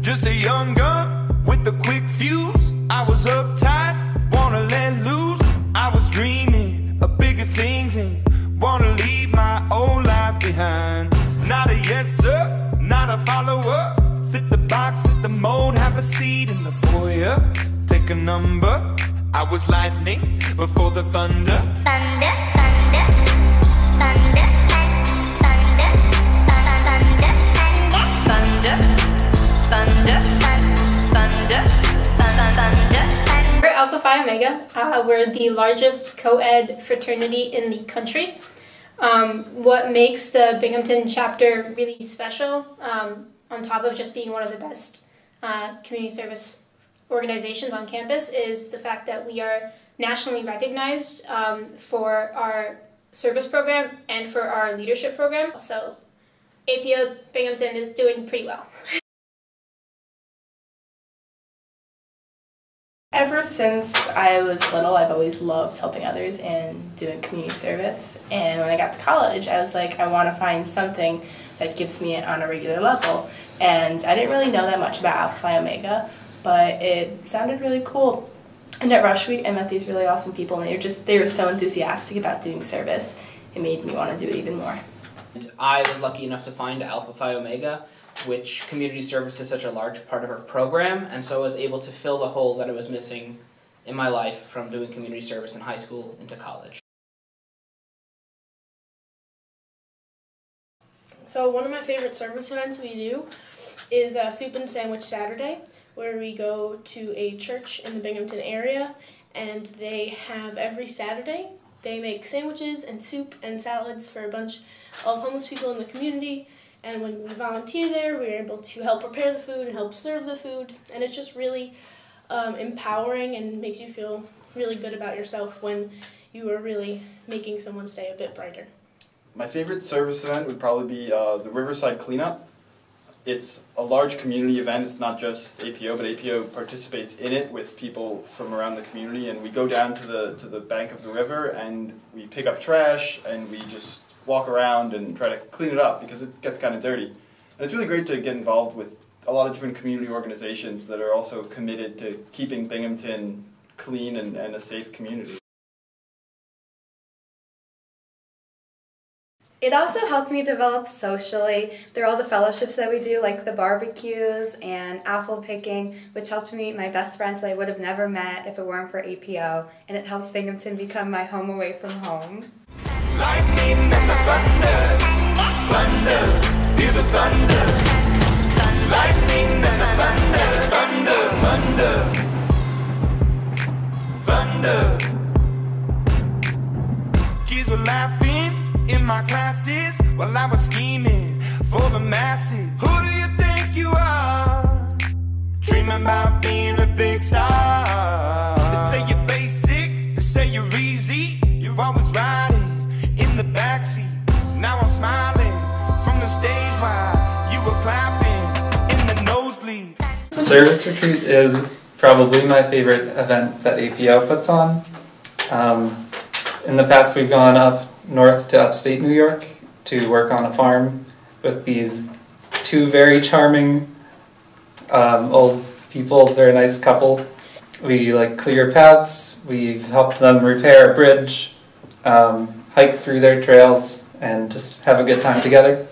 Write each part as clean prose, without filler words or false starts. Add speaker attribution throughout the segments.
Speaker 1: Just a young gun with a quick fuse. I was uptight, wanna let loose. I was dreaming of bigger things and wanna leave my old life behind. Not a yes sir, not a follower. Fit the box, fit the mold, have a seat in the foyer. Take a number. I was lightning before the thunder.
Speaker 2: Thunder, thunder, thunder, thunder, thunder, thunder, thunder, thunder, thunder, thunder.
Speaker 3: We're Alpha Phi Omega. We're the largest co-ed fraternity in the country. What makes the Binghamton chapter really special, on top of just being one of the best community service organizations on campus, is the fact that we are nationally recognized for our service program and for our leadership program. So APO Binghamton is doing pretty well.
Speaker 4: Ever since I was little, I've always loved helping others and doing community service. And when I got to college, I was like, I want to find something that gives me it on a regular level. And I didn't really know that much about Alpha Phi Omega, but it sounded really cool. And at Rush Week, I met these really awesome people, and they were so enthusiastic about doing service. It made me want to do it even more.
Speaker 5: I was lucky enough to find Alpha Phi Omega, which community service is such a large part of our program, and so I was able to fill the hole that I was missing in my life from doing community service in high school into college.
Speaker 6: So one of my favorite service events we do is Soup and Sandwich Saturday, where we go to a church in the Binghamton area, and they have every Saturday, they make sandwiches and soup and salads for a bunch of homeless people in the community. And when we volunteer there, we're able to help prepare the food and help serve the food. And it's just really empowering and makes you feel really good about yourself when you are really making someone's day a bit brighter.
Speaker 7: My favorite service event would probably be the Riverside Cleanup. It's a large community event. It's not just APO, but APO participates in it with people from around the community. And we go down to the bank of the river and we pick up trash and we just walk around and try to clean it up because it gets kind of dirty. And it's really great to get involved with a lot of different community organizations that are also committed to keeping Binghamton clean and a safe community.
Speaker 8: It also helped me develop socially. There are all the fellowships that we do, like the barbecues and apple picking, which helped me meet my best friends that I would have never met if it weren't for APO, and it helped Binghamton become my home away from home.
Speaker 1: Lightning and the thunder, thunder, feel the thunder. Lightning and the thunder, thunder, thunder. Kids were laughing in my classes while I was scheming for the masses. Who do you think you are? Dreaming about being a big star. They say you're basic, they say you're easy. You're always riding in the backseat. Now I'm smiling from the stage while you were clapping in the nosebleeds.
Speaker 9: The service retreat is probably my favorite event that APO puts on. In the past we've gone up north to upstate New York to work on a farm with these two very charming old people. They're a nice couple. We clear paths, we've helped them repair a bridge, hike through their trails, and just have a good time together.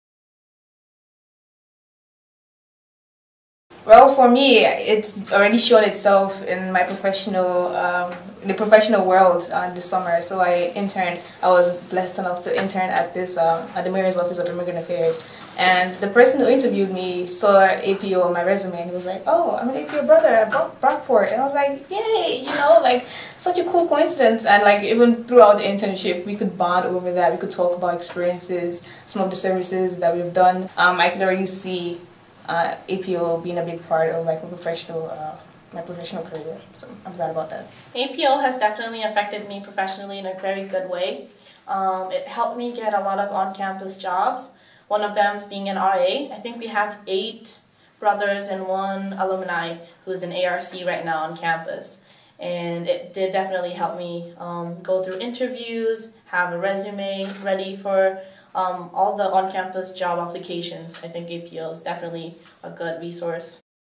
Speaker 4: Well, for me, it's already shown itself in my professional, in the professional world this summer. So I was blessed enough to intern at at the Mayor's Office of Immigrant Affairs. And the person who interviewed me saw APO on my resume and he was like, "Oh, I'm an APO brother at Brockport." And I was like, "Yay!" You know, such a cool coincidence. And even throughout the internship, we could bond over that. We could talk about experiences, some of the services that we've done. I could already see APO being a big part of my professional career, so I'm glad about that.
Speaker 10: APO has definitely affected me professionally in a very good way. It helped me get a lot of on-campus jobs. One of them is being an RA. I think we have 8 brothers and 1 alumni who's in ARC right now on campus. And it did definitely help me go through interviews, have a resume ready for all the on-campus job applications. I think APO is definitely a good resource.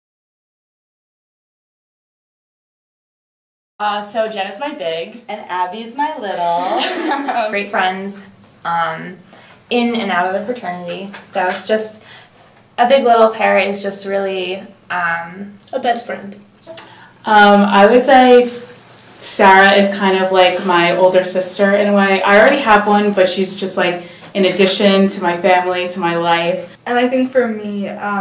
Speaker 11: So Jen is my big.
Speaker 12: And Abby's my little.
Speaker 13: Great friends in and out of the fraternity. So it's just a big little pair is just really
Speaker 6: A best friend.
Speaker 11: I would say Sarah is kind of like my older sister in a way. I already have one, but she's just like in addition to my family, to my life.
Speaker 14: And I think for me,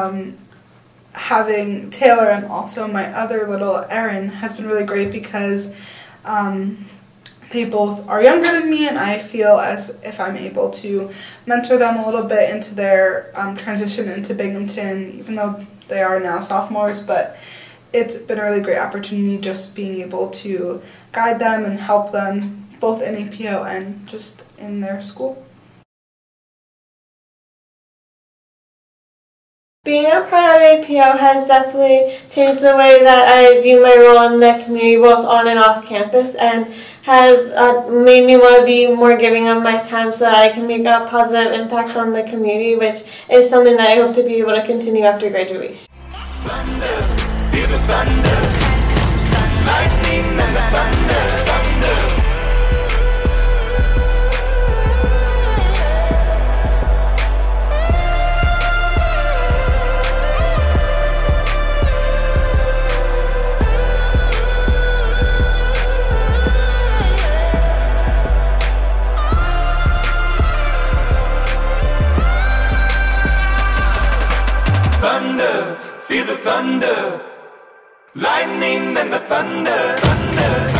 Speaker 14: having Taylor and also my other little Erin has been really great because they both are younger than me, and I feel as if I'm able to mentor them a little bit into their transition into Binghamton, even though they are now sophomores, but it's been a really great opportunity just being able to guide them and help them both in APO and just in their school.
Speaker 15: Being a part of APO has definitely changed the way that I view my role in the community, both on and off campus, and has made me want to be more giving of my time so that I can make a positive impact on the community, which is something that I hope to be able to continue after graduation.
Speaker 1: Thunder, feel the thunder, lightning and the thunder, thunder. Thunder, feel the thunder, lightning and the thunder, thunder.